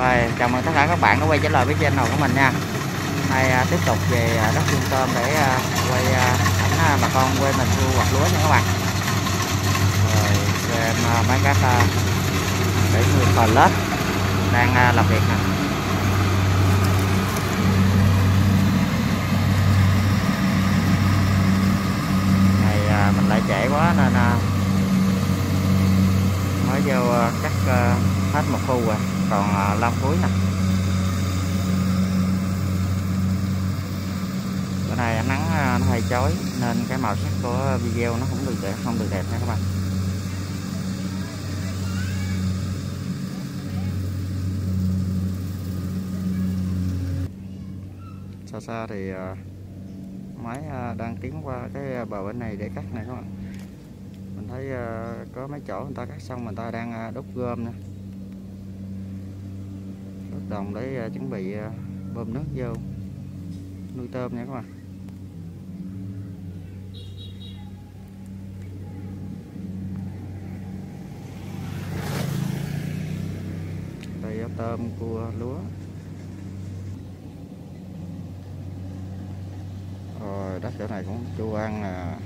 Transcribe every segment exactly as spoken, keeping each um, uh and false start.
Rồi, chào mừng tất cả các bạn đã quay trở lại với channel của mình nha. Hôm nay à, tiếp tục về à, đất Trung Tôm để à, quay à, ảnh à, bà con quê mình thu hoạch lúa nha các bạn. Rồi xem à, mấy các à, bảy người cò lết đang à, làm việc nè. Này à, mình lại trễ quá nên à, mới vô à, cắt à, hết một khu rồi, còn à, năm cuối nè. Bữa nay nắng nó hơi chói nên cái màu sắc của video nó không được đẹp, không được đẹp nha các bạn. Xa xa thì máy đang tiến qua cái bờ bên này để cắt này các bạn. Mình thấy có mấy chỗ người ta cắt xong, người ta đang đốt gom nè, đốt đồng để chuẩn bị bơm nước vô nuôi tôm nha các bạn. Đây tôm, cua, lúa. Rồi đất chỗ này cũng chu ăn à.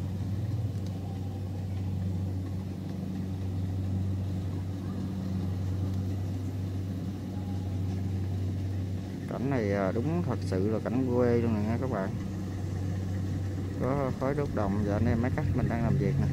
Cảnh này đúng thật sự là cảnh quê luôn nè nha các bạn. Có khói đốt đồng và anh em máy cắt mình đang làm việc nè.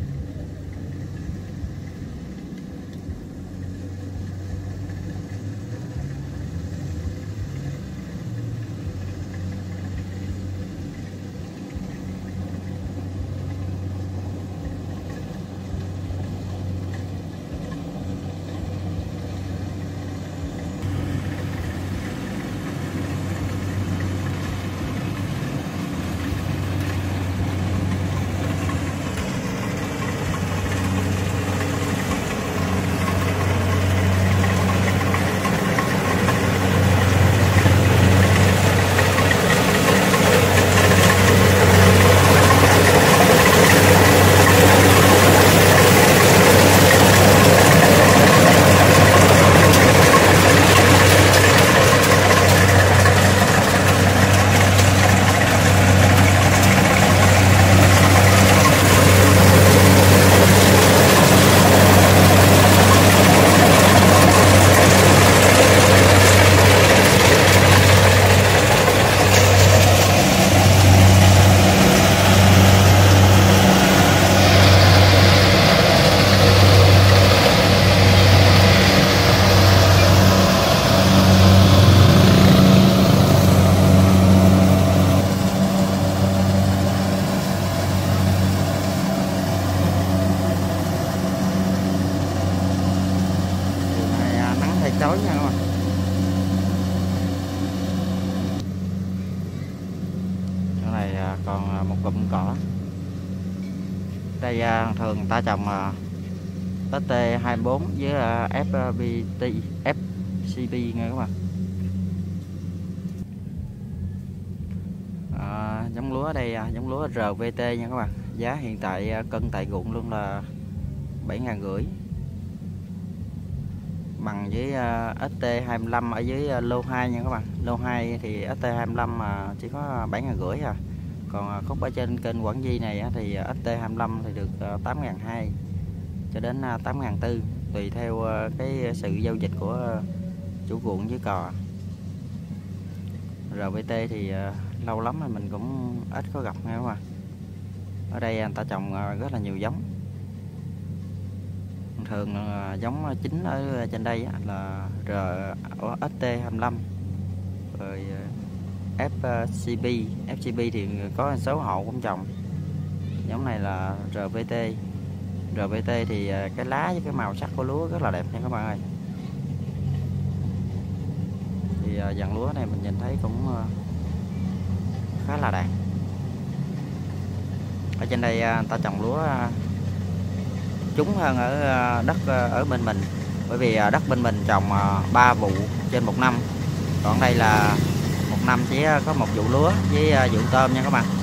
Chói nha các bạn. Chỗ này còn một cụm cỏ. Đây thường người ta trồng ét tê hai mươi bốn với ép pê tê, ép xê pê nha các bạn. À, giống lúa đây, giống lúa rờ vê tê nha các bạn. Giá hiện tại cân tại ruộng luôn là bảy ngàn rưỡi, bằng với ét tê hai mươi lăm ở dưới lô hai nha các bạn. Lô hai thì ét tê hai mươi lăm mà chỉ có bảy ngàn rưỡi à. Còn khúc ở trên kênh Quảng Di này thì ét tê hai mươi lăm thì được tám ngàn hai cho đến tám ngàn tư, tùy theo cái sự giao dịch của chủ ruộng với cò. rờ vê tê thì lâu lắm rồi mình cũng ít có gặp nha các bạn. Ở đây người ta trồng rất là nhiều giống. Thường giống chính ở trên đây là ét tê hai mươi lăm, rồi ép xê pê. ép xê pê thì có số hộ cũng trồng. Giống này là rờ vê tê. rờ vê tê thì cái lá với cái màu sắc của lúa rất là đẹp nha các bạn ơi. Thì dàn lúa này mình nhìn thấy cũng khá là đạt. Ở trên đây người ta trồng lúa trúng hơn ở đất ở bên mình, bởi vì đất bên mình trồng ba vụ trên một năm, còn đây là một năm chỉ có một vụ lúa với vụ tôm nha các bạn.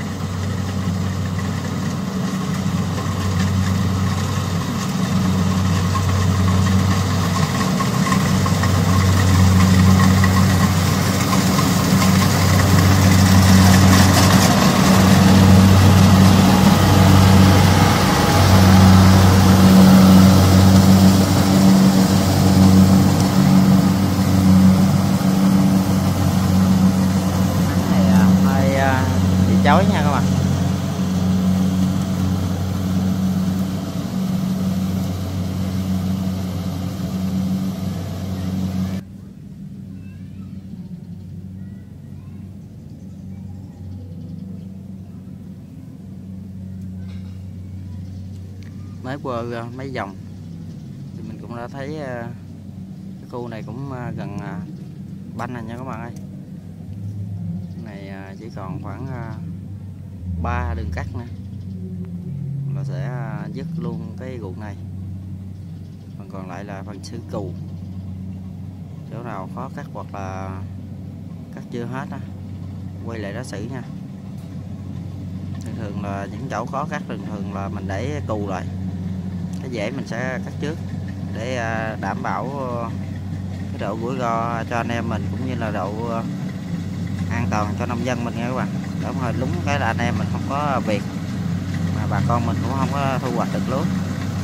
mới qua mấy vòng thì mình cũng đã thấy cái khu này cũng gần banh rồi nha các bạn ơi. Này chỉ còn khoảng ba đường cắt nữa là sẽ dứt luôn cái ruộng này, phần còn lại là phần xứ cù. Chỗ nào khó cắt hoặc là cắt chưa hết á, quay lại đó xử nha. Thường thường là những chỗ khó cắt thường thường là mình để cù lại, cái dễ mình sẽ cắt trước để đảm bảo cái độ rủi ro cho anh em mình cũng như là độ an toàn cho nông dân mình nha các bạn. Đúng rồi, đúng cái là anh em mình không có việc mà bà con mình cũng không có thu hoạch được lúa.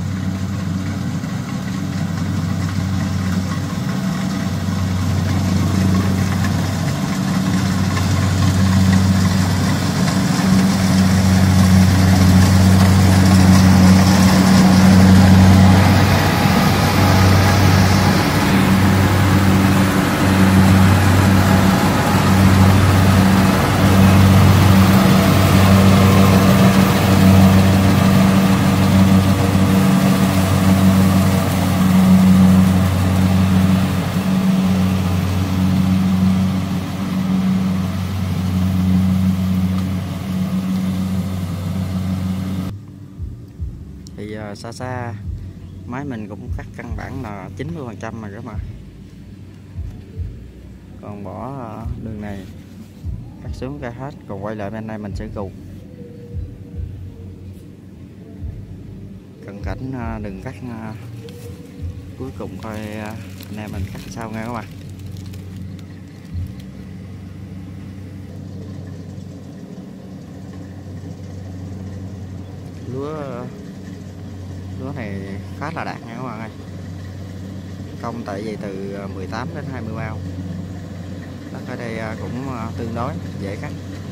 Thì uh, xa xa máy mình cũng cắt căn bản là chín mươi phần trăm rồi các bạn. Còn bỏ uh, đường này cắt xuống ra hết, còn quay lại bên này mình sẽ cù. Cận cảnh uh, đừng cắt uh, cuối cùng coi uh, anh em mình cắt sao nghe các bạn. Lúa uh, lúa này khá là đạt nha các bạn ơi. Công tại vì từ mười tám đến hai mươi bao. Đất ở đây cũng tương đối dễ cắt.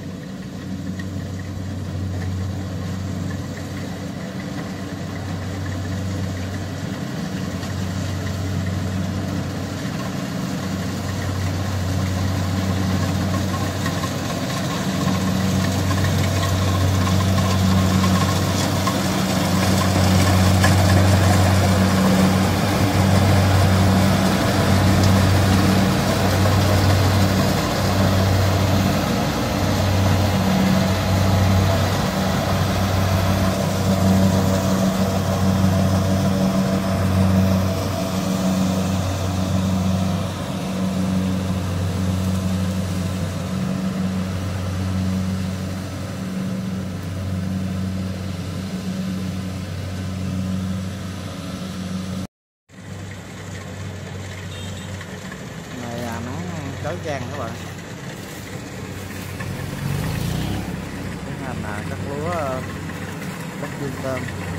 Chói chang các bạn. Tiến hành là cắt lúa đất Dương Tôm.